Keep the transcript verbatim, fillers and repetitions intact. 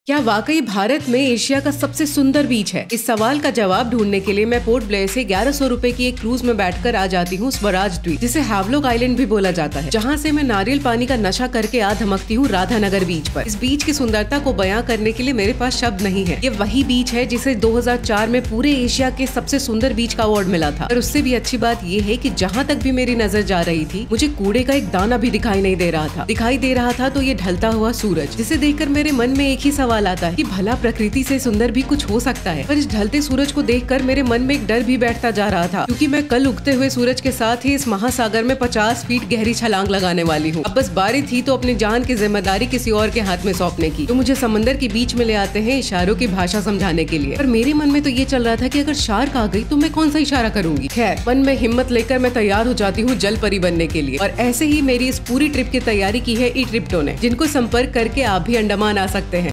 क्या वाकई भारत में एशिया का सबसे सुंदर बीच है? इस सवाल का जवाब ढूंढने के लिए मैं पोर्ट ब्लेयर से ग्यारह सौ रुपए की एक क्रूज में बैठकर आ जाती हूँ स्वराज द्वीप, जिसे हैवलॉक आइलैंड भी बोला जाता है, जहाँ से मैं नारियल पानी का नशा करके आ धमकती हूँ राधानगर बीच पर। इस बीच की सुंदरता को बयां करने के लिए मेरे पास शब्द नहीं है। ये वही बीच है जिसे दो हजार चार में पूरे एशिया के सबसे सुंदर बीच का अवार्ड मिला था। और उससे भी अच्छी बात ये है कि जहाँ तक भी मेरी नजर जा रही थी, मुझे कूड़े का एक दाना भी दिखाई नहीं दे रहा था। दिखाई दे रहा था तो ये ढलता हुआ सूरज, जिसे देखकर मेरे मन में एक ही सवाल आता है कि भला प्रकृति से सुंदर भी कुछ हो सकता है। पर इस ढलते सूरज को देखकर मेरे मन में एक डर भी बैठता जा रहा था, क्योंकि मैं कल उगते हुए सूरज के साथ ही इस महासागर में पचास फीट गहरी छलांग लगाने वाली हूँ। अब बस बारी थी तो अपनी जान की जिम्मेदारी किसी और के हाथ में सौंपने की, तो मुझे समंदर के बीच में ले आते हैं इशारों की भाषा समझाने के लिए। पर मेरे मन में तो ये चल रहा था कि अगर शार्क आ गई तो मैं कौन सा इशारा करूंगी। खैर, मन में हिम्मत लेकर मैं तैयार हो जाती हूँ जल परी बनने के लिए। और ऐसे ही मेरी इस पूरी ट्रिप की तैयारी की है ई ट्रिप्टो ने, जिनको संपर्क करके आप भी अंडमान आ सकते हैं।